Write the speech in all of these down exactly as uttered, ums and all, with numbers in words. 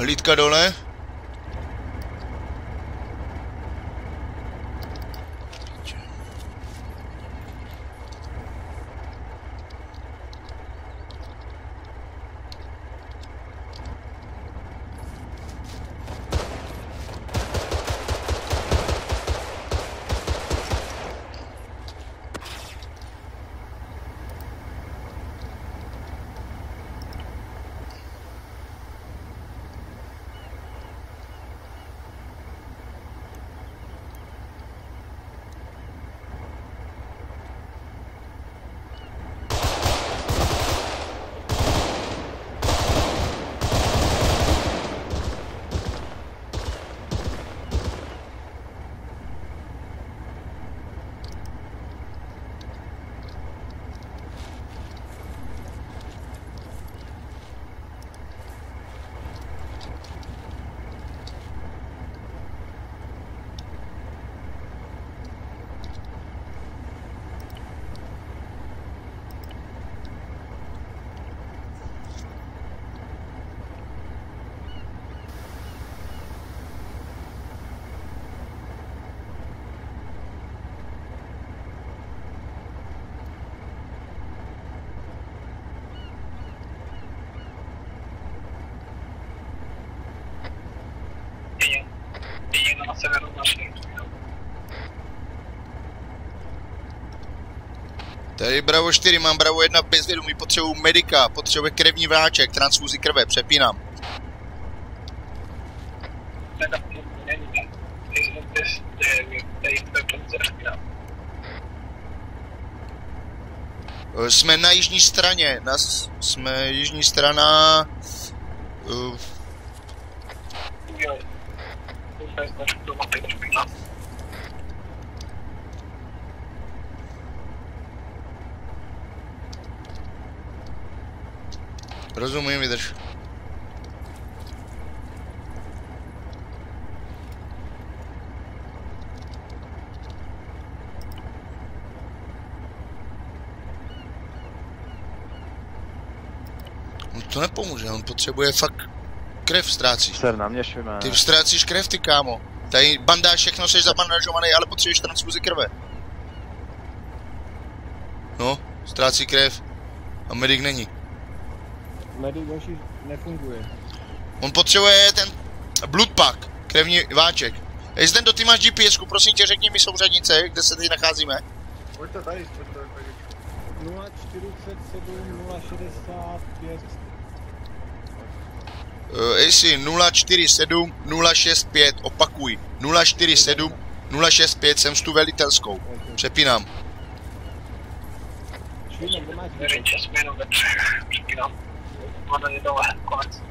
Hlídka dole. Na severu naší. Tady Bravo čtyři, mám Bravo jedna bezvědomí, potřebuji medika, potřebuje krevní vláček, transfuzi krve, přepínám. Jsme na jižní straně, na, jsme jižní strana... Uh, Rozumím, vydrž. No to nepomůže, on potřebuje fakt krev ztrácíš. Ser, naměšujeme. Ty ztrácíš krev, ty kámo. Tady bandáž, všechno jsi zabandažovaný, ale potřebuješ transfuzi krve. No, ztrácí krev. A medic není. Medic další nefunguje. On potřebuje ten blood pack, krevní váček. Jestli do ty máš G P S ku, prosím tě, řekni mi souřadnice, kde se teď nacházíme. Pojďte tady, pojďte tady. nula čtyřicet sedm nula šedesát pět. Uh, jestli nula čtyři sedm nula šest pět, opakuj. nula čtyři sedm nula šest pět, jsem s tu velitelskou. Přepínám. Švíme, kde máš? Věřitě směnu ve třech. Přepínám. Vládání dole, konec.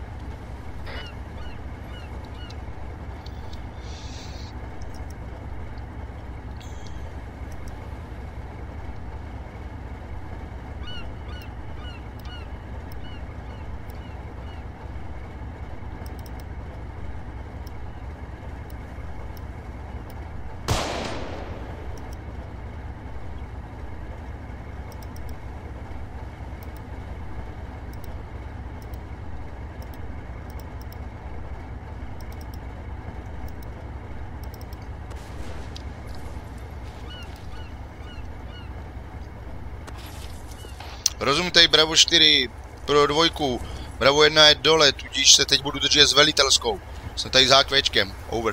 Rozumím, tady Bravo čtyři pro dvojku. Bravo jedna je dole, tudíž se teď budu držet s velitelskou. Jsem tady za kvéčkem. Over.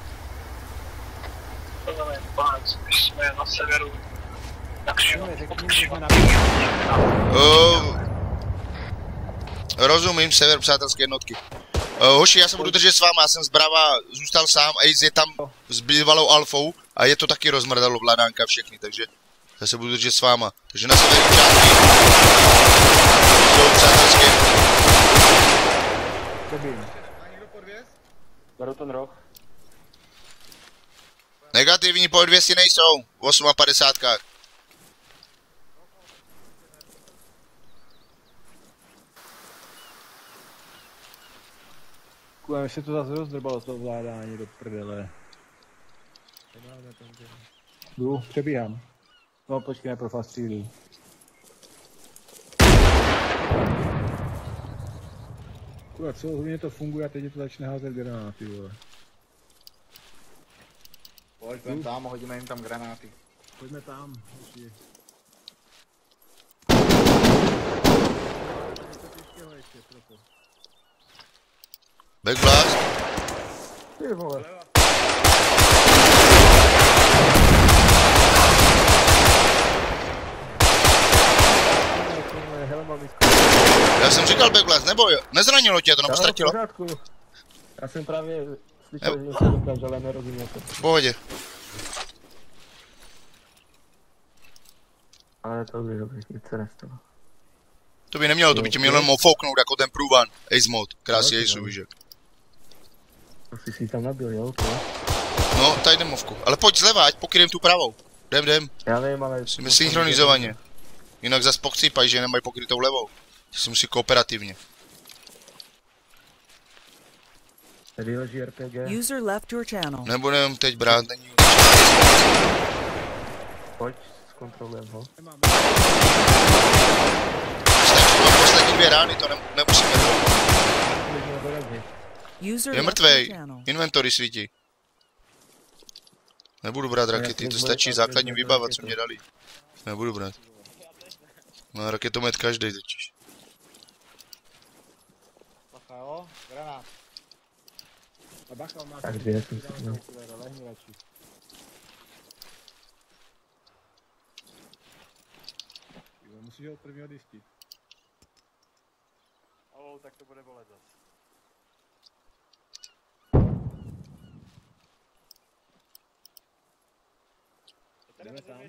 Rozumím, konec. Když jsme na severu, tak Švíme, řekni mi, že jsme na Uh, rozumím, sever přátelské jednotky. Uh, hoši, já se budu držet s váma, já jsem z Brava zůstal sám, Ace je tam s bývalou alfou a je to taky rozmrdalo vládánka všechny, takže já se budu držet s váma. Takže na severu části jsou přátelské. Beru ten roh. Negativní podvěsi nejsou, v padesátkách. Kujem, ještě to zase rozdrbalo to ovládání do prdele. Jdu, přebíhám. No počkej, ne pro fast střílí. Kurva, co hodně to funguje a teď je to začne házet granáty, vole. Pojď, jdem tam a hodíme jim tam granáty. Pojďme tam, hoši. Backblast. Ty vole. Já jsem říkal backblast, nebo jo? Nezranilo tě to, nebo ztratilo? Já jsem právě slyšel, že jsem říkal, že ale nerozuměl to. V pohodě. Ale to by dobrý, nic se nestalo. To by nemělo, to by tě mělo jenom ofouknout jako ten průvan. Ace mode, krásný Ace, víš jak. To jsi si tam nabil, jo? Okay. No, tady jdem movku. Ale pojď zleva, ať pokryjem tu pravou. Jdem, jdem. Já vím, ale... Musíme synchronizovaně. Jinak zas pochcípaj, že nemají pokrytou levou. To si musí kooperativně. Tady leží R P G. User left your channel. Nebudem teď brát, není. Pojď, zkontrolujem ho. Stačí vám poslední dvě rány, to ne, nemusíme to. User Je left mrtvej. your channel. Inventory svítí. Nebudu brát rakety, to stačí základní výbava, co mě dali. Nebudu brát. Má raketomet každej totiž. Bacha, jo? Granát. A bacha, on má Tak dvě jsem si měl. lehni radši. Jo, musíš ho od prvního disky. Oh, tak to bude bolet zas. Jdeme tam.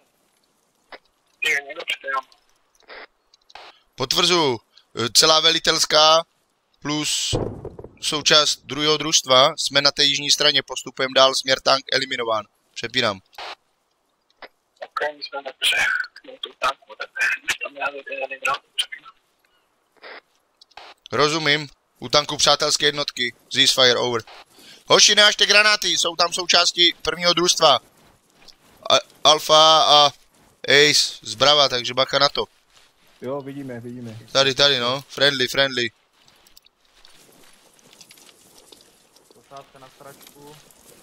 Je, někdo přijel. Potvrzuju, celá velitelská plus součást druhého družstva, jsme na té jižní straně, postupujeme dál, směr tank eliminován. Přepínám. Ok, my jsme dobře. No tu tanku, tak už tam já jeden hrál, přepínám. Rozumím, u tanku přátelské jednotky, ceasefire over. Hoši, nehažte granáty, jsou tam součásti prvního družstva. A Alfa a Ace zbrava, takže bacha na to. Jo, vidíme, vidíme. Tady, tady, no, friendly, friendly. Posádka na stračku.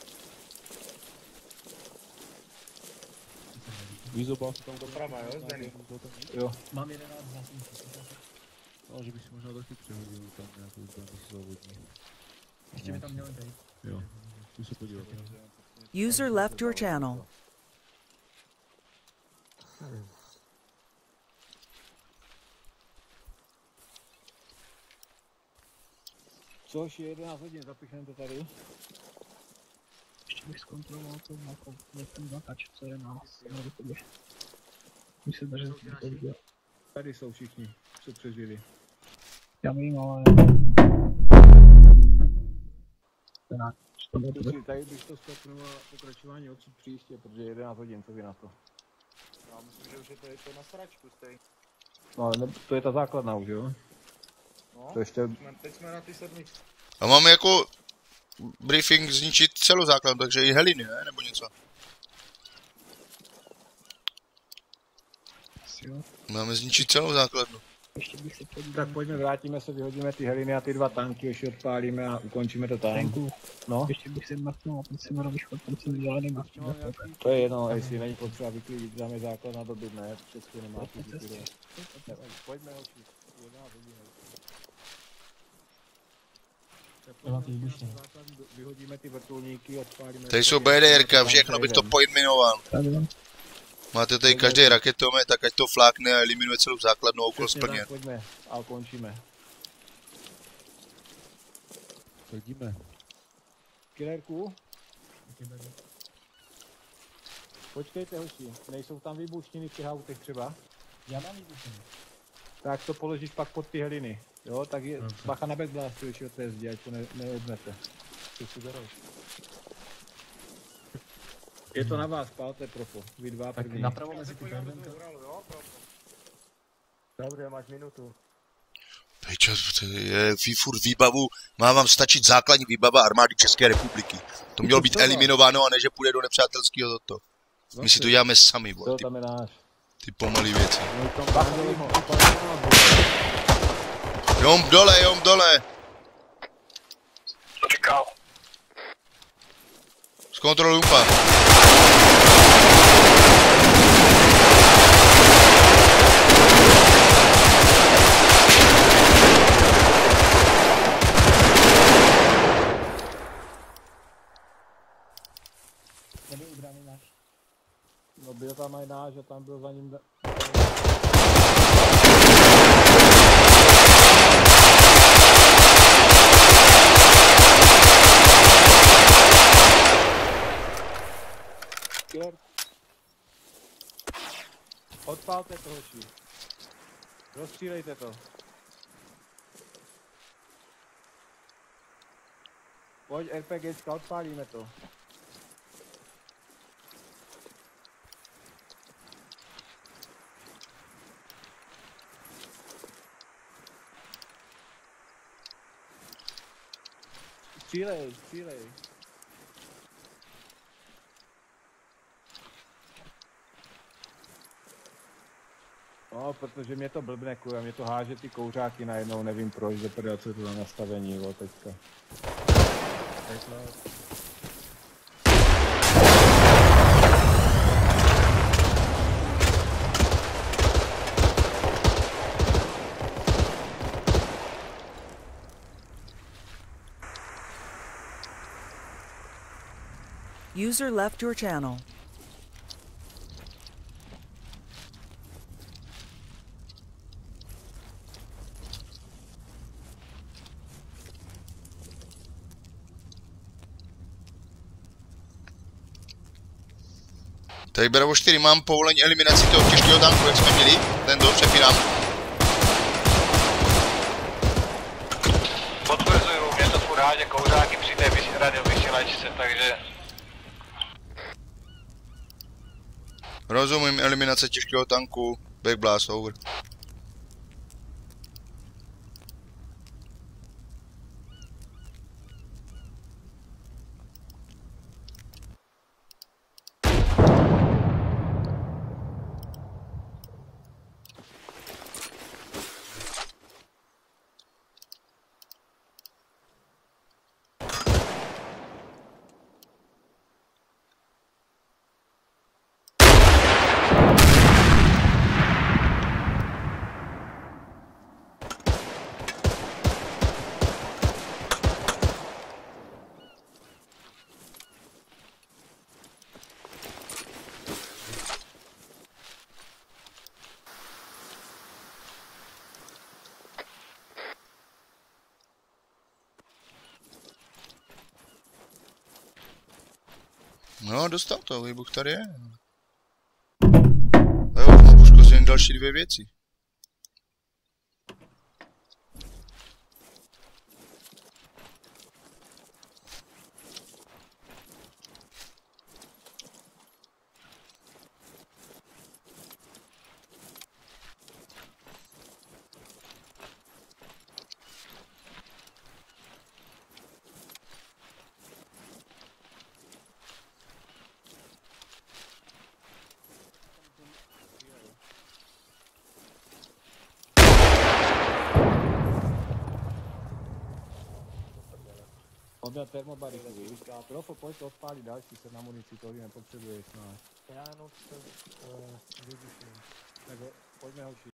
Výzobal se tam Doprava, jo, Zdeny? Jo. Mám jedenáct zásobníků. No, že bych si možná taky přehodil tam nějakou zbraň závodní. Ještě by tam měli být. Jo, chci se podívat. User left your channel. Což je jedenáct hodin, zapíchneme to tady. Ještě bych zkontroloval to jako ten zatač, co je na tobě. Myslím, že to viděl. Tady jsou všichni, co přežili. Já vím, ale... Musí, tady bych to stopnul pokračování odsud příště, protože je jedenáct hodin, co vy na to. Já myslím, že už je to, je to na stračku stej. No ale ne, to je ta základna už, jo? No, To ještě... jsme, teď jsme na ty sedmičce. A máme jako briefing zničit celou základnu, takže i heliny, ne? Nebo něco. Máme zničit celou základnu. Ještě bych se podíval. Tak pojďme, vrátíme se, vyhodíme ty heliny a ty dva tanky, ještě odpálíme a ukončíme to tam. No, Ještě bych se mrknul a teď si mohl vyšvat, teď jsem dělal nemá. to je jedno, jestli není potřeba vyklidit, dáme základna do dne, ne, všechno nemá tu vyklidit. Pojďme, hoši, jedenáct hodin. Vyhodíme ty vrtulníky, odpálíme... Tady jsou B D R ka, všechno bych to pojmenoval. Máte tady každý raketomet, tak ať to flákne a eliminuje celou základnu a úkol splněn. Pojďme a ukončíme. Chodíme. Killerku? Počkejte, hoši, nejsou tam výbušniny v těch autech třeba? Já mám výbušniny. Tak to položíš pak pod ty heliny. Jo, tak je bacha na backblastu, když od té zdi, ať to ne, nejednete. Co si bereš? Je to na vás, pálte propo. Vy dva Tak první. napravo mezi ty Podívám do perdem. toho hralu, jo? Propo. Dobře, máš minutu. Pejčo, to je furt výbavu, má vám stačit základní výbava armády České republiky. To mělo být eliminováno a ne, že půjde do nepřátelského toto. My si to děláme sami, vole, To ty, tam je náš. ty pomalý věci. Bacha, Jom dole, jom dole. Kámo. Zkontroluj umpa. No byl tam aj náš a tam byl za ním... Da... Odpálte to, hoši. Rozstřílejte to. Pojď RPGčka, odpálíme to. Střílej, střílej. No, protože mě to blbne, kurva, mě to háže ty kouřáky najednou, nevím proč, do prdele, co je to za nastavení, jo, teďka. User left your channel. Tady Bravo čtyři, mám povolení eliminaci toho těžkého tanku, jak jsme měli. Ten do, přepínám. Potvrzuju, mě to furt hádě kouřáky při té radiovysílačce, takže... Rozumím, eliminace těžkého tanku, backblast, over. No, dostal to, výbuch tady je. A jo, mám poškozený další dvě věci. On měl termobariku, víš, a trofo, pojď to odpálit další, se na munici, to nepotřebuješ, no. Já jenom jsem vybušil. Tak pojďme hoši.